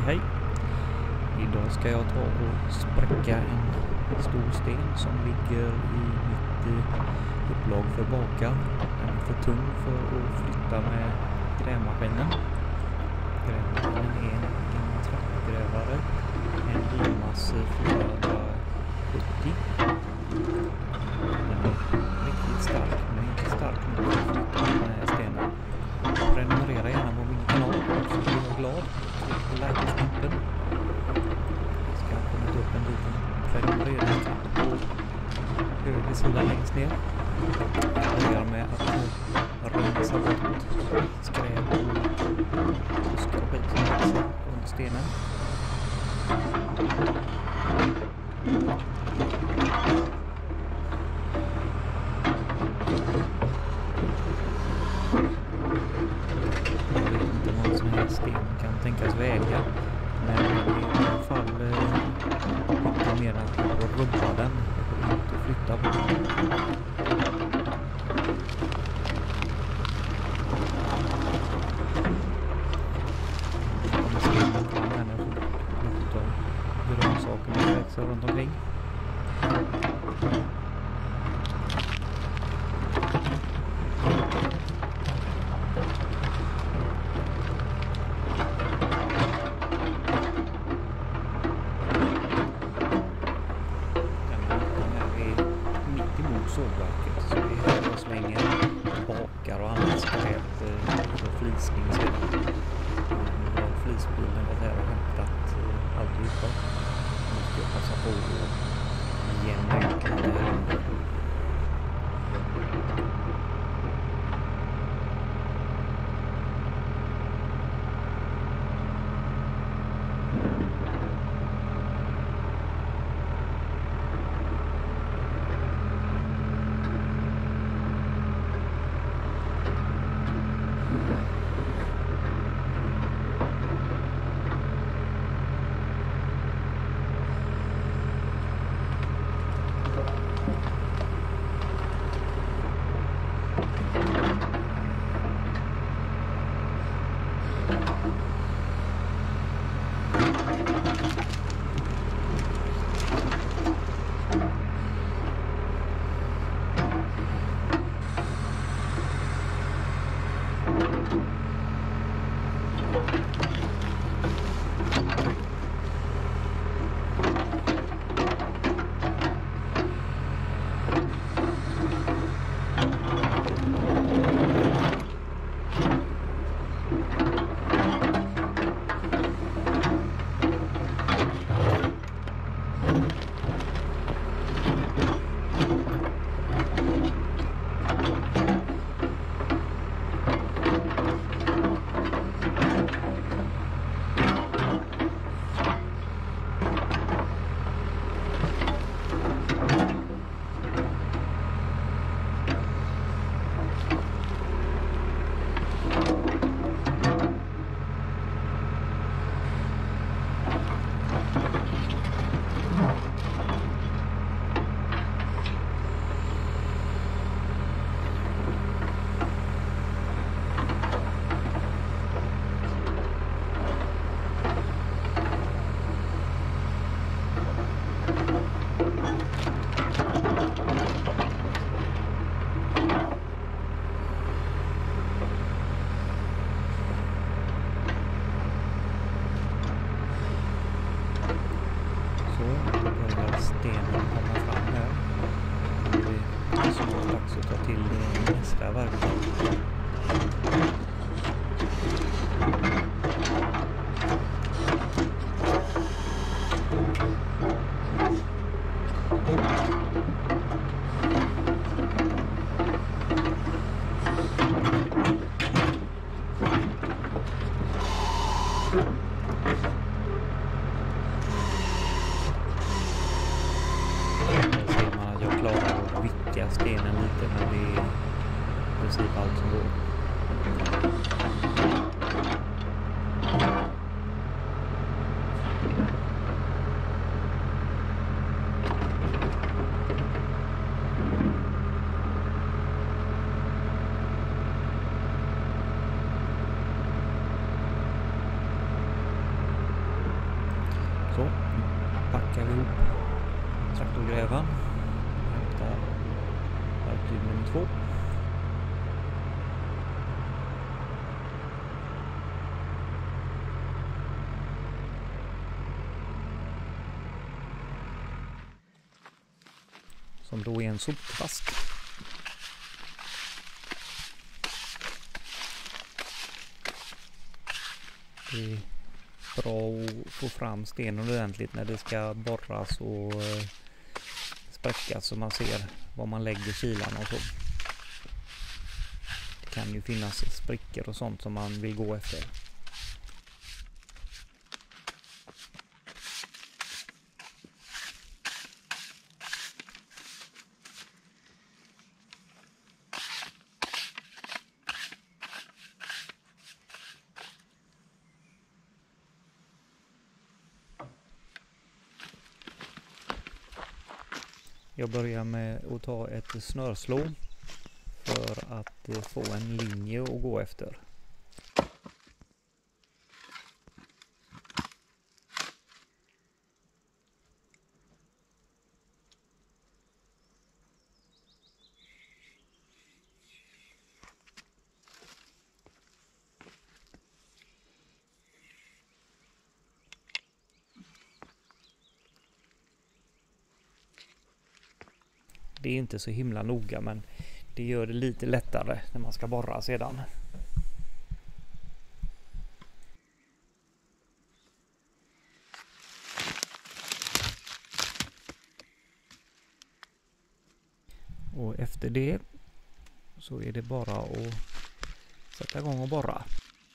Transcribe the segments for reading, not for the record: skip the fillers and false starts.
Hej! Idag ska jag ta och spräcka en stor sten som ligger i mitt upplag för bakar. Den är för tung för att flytta med grävmaskinen. Grävmaskinen är en trappgrävare, en Limas 470. Den är riktigt stark, men inte stark nog för att flytta med stenen. Prenumerera gärna på min kanal så blir jag glad. Tryck på like-knappen. Det ska ha kommit upp en liten prenumereringsknapp på höger sida längst ner. Jag börjar med att rensa bort skräp och buskar och skit som växer runt stenen. Sten kan tänkas väga, men i alla fall inte mer att rubba den och inte flytta på den. Kommer stenen fram här nu så lukt av grönsakerna växer runt omkring. Sågverket, så vi här och slänger bakar och annat skräp för flisning sedan. Flisbilen var där och hämtat alltihopa. Nu ska jag passa på att ge en bänk här. Stenen kommer fram här. Det är snart dags att ta till nästa verktyg. Stenen lite, men det är i princip allt som går. Så, nu packar vi ihop traktorgrävaren. Hämtar verktyg nummer 2. Som då är en sopkvast. Det är bra att få fram stenen ordentligt när det ska borras och spräckas så man ser var man lägger kilarna och så. Det kan ju finnas sprickor och sånt som man vill gå efter. Jag börjar med att ta ett snörslå för att få en linje att gå efter. Det är inte så himla noga, men det gör det lite lättare när man ska borra sedan. Och efter det så är det bara att sätta igång och borra.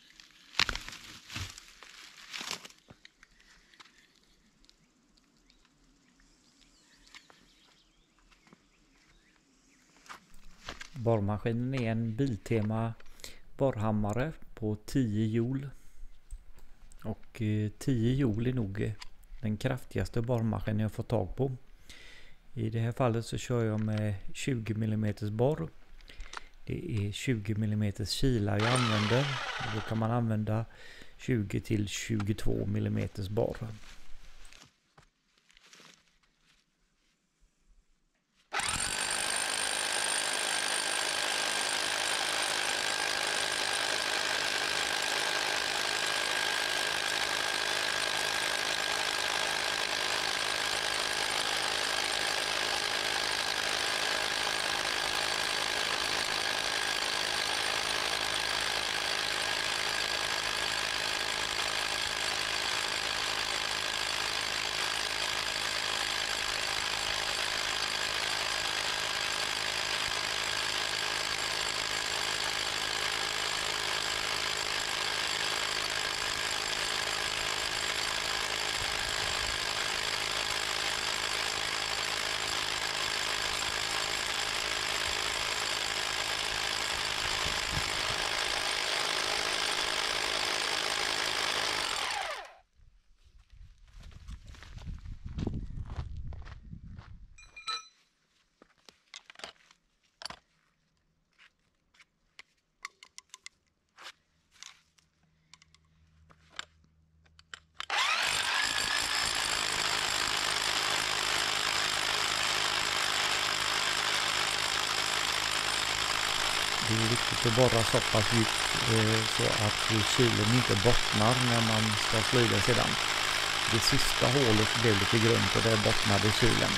Borrmaskinen är en Biltema borrhammare på 10 joule. Och 10 joule är nog den kraftigaste borrmaskinen jag fått tag på. I det här fallet så kör jag med 20 mm borr. Det är 20 mm kilar jag använder. Då kan man använda 20 till 22 mm borr. Det är viktigt att borra så pass djupt så att kilen inte bottnar när man ska slida sedan. Det sista hålet blev lite grunt och där bottnade kilen.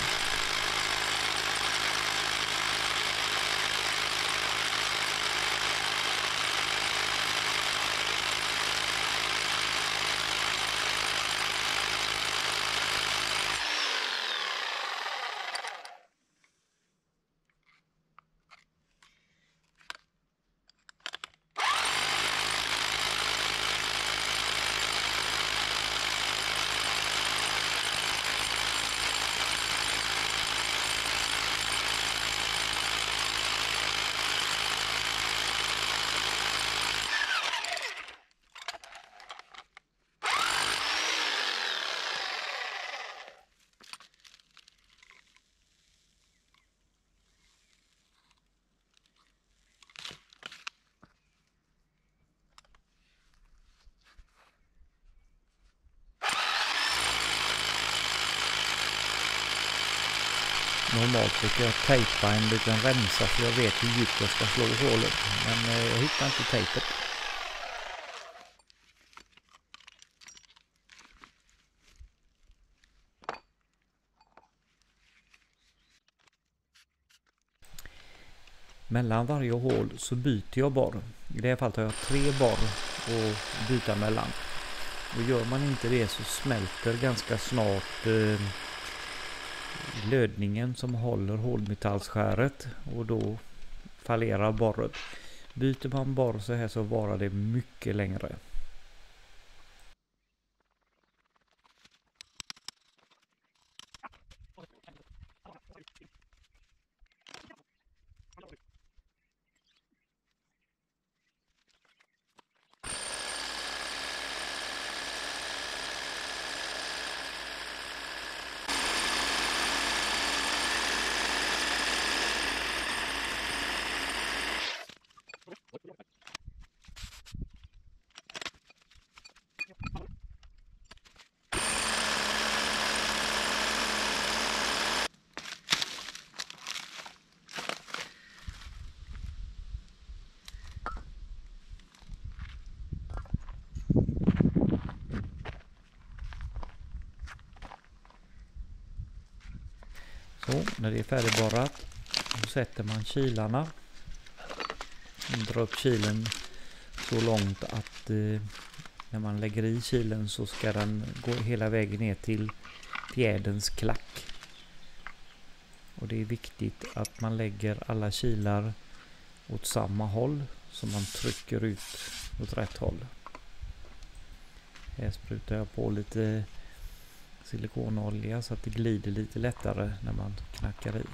Normalt brukar jag tejpa en liten remsa så jag vet hur djupt jag ska slå hålet. Men jag hittar inte tejpet. Mellan varje hål så byter jag borr. I det här fallet har jag 3 borr att byta mellan. Och gör man inte det så smälter ganska snart lödningen som håller hårdmetallskäret och då fallerar borret. Byter man borr så här så varar det mycket längre. Så, när det är färdigborrat så sätter man kilarna. Drar upp kilen så långt att när man lägger i kilen så ska den gå hela vägen ner till fjäderns klack. Och det är viktigt att man lägger alla kilar åt samma håll så man trycker ut åt rätt håll. Här sprutar jag på lite silikonolja så att det glider lite lättare när man knackar i.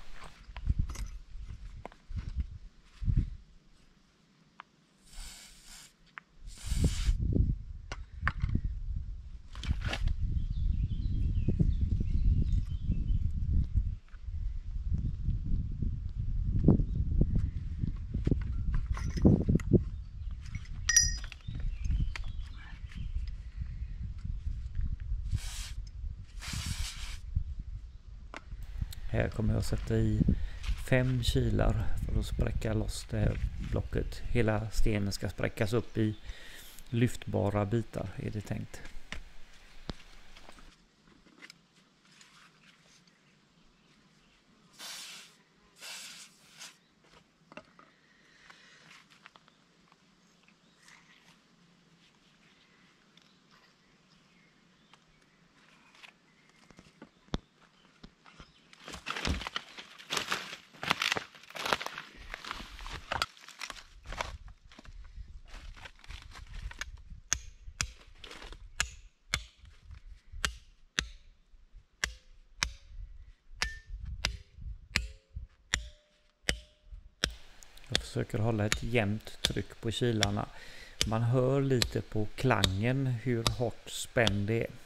Här kommer jag sätta i 5 kilar för att spräcka loss det här blocket. Hela stenen ska spräckas upp i lyftbara bitar är det tänkt. Jag försöker hålla ett jämnt tryck på kilarna. Man hör lite på klangen hur hårt spänd det är.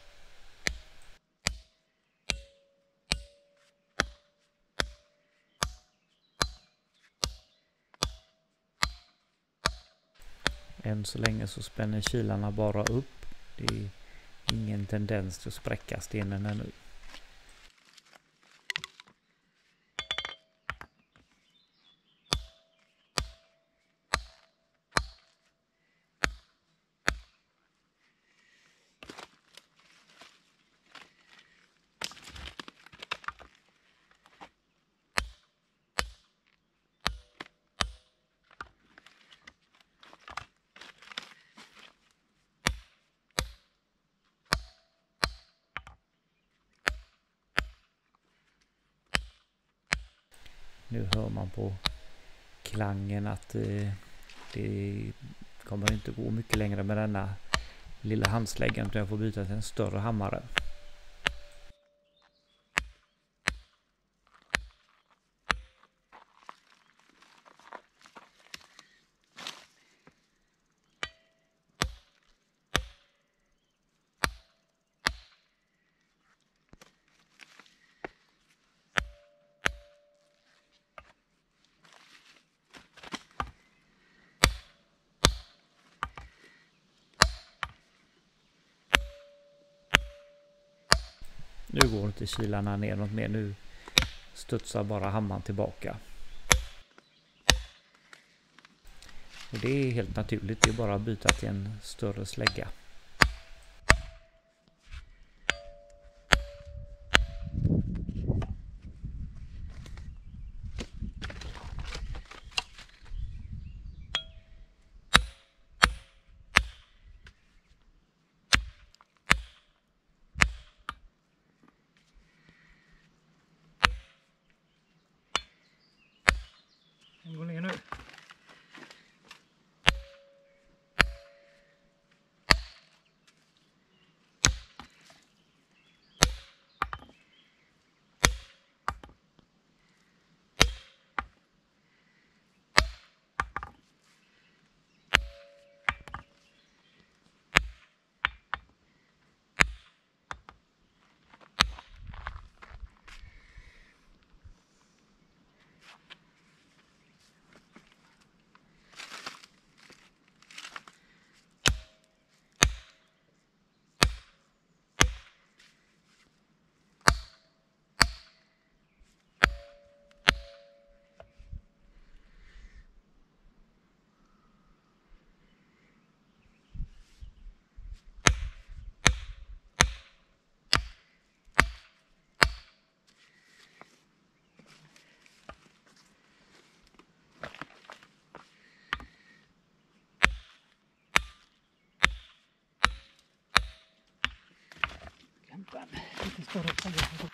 Än så länge så spänner kilarna bara upp. Det är ingen tendens till att spräcka stenen ännu. Nu hör man på klangen att det kommer inte gå mycket längre med denna lilla handsläggan utan jag får byta till en större hammare. Nu går inte kilarna neråt mer. Nu studsar bara hammaren tillbaka. Och det är helt naturligt, det är bara att byta till en större slägga. Den går ner nu. Hämta en lite större slägga.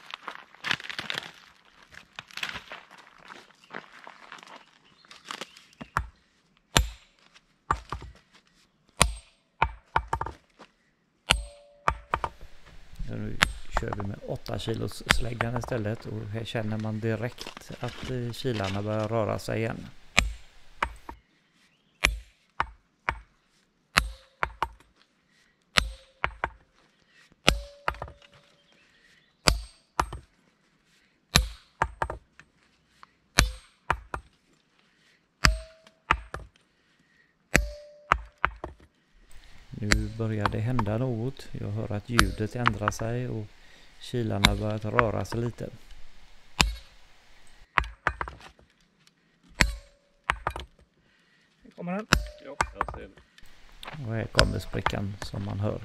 Nu kör vi med 8 kilos släggan istället och här känner man direkt att kilarna börjar röra sig igen. Nu börjar det hända något. Jag hör att ljudet ändrar sig och kilarna börjar röra sig lite. Här kommer den. Ja, jag ser det. Och här kommer sprickan som man hör.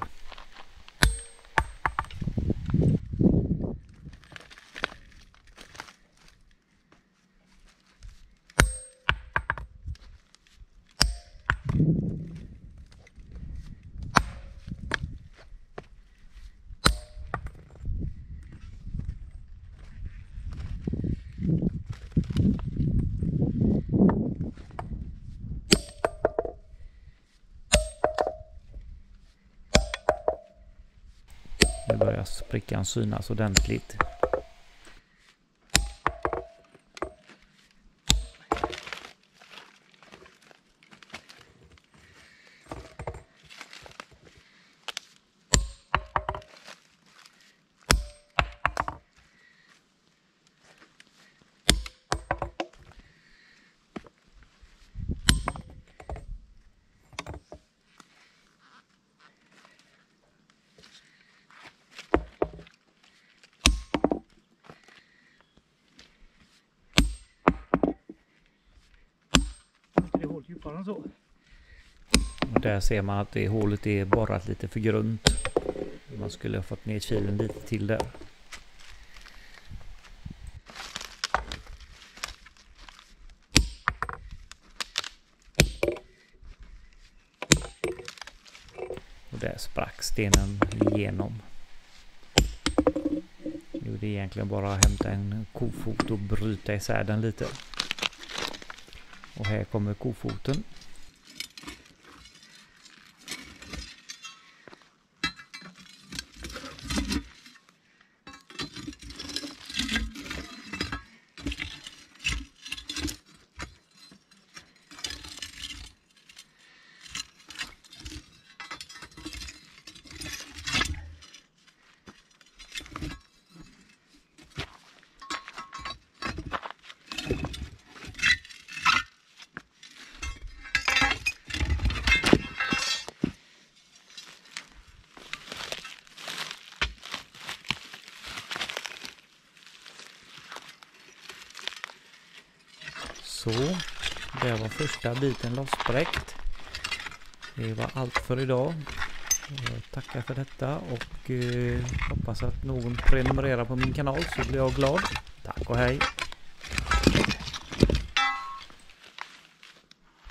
Nu börjar sprickan synas ordentligt. Det är hål djupare än så. Och där ser man att det hålet är borrat lite för grunt. Man skulle ha fått ner kilen lite till där. Och där sprack stenen igenom. Nu är det egentligen bara att hämta en kofot och bryta isär den lite. Och här kommer kofoten. Så, det var första biten lossspräckt. Det var allt för idag. Jag tackar för detta och hoppas att någon prenumererar på min kanal så blir jag glad. Tack och hej!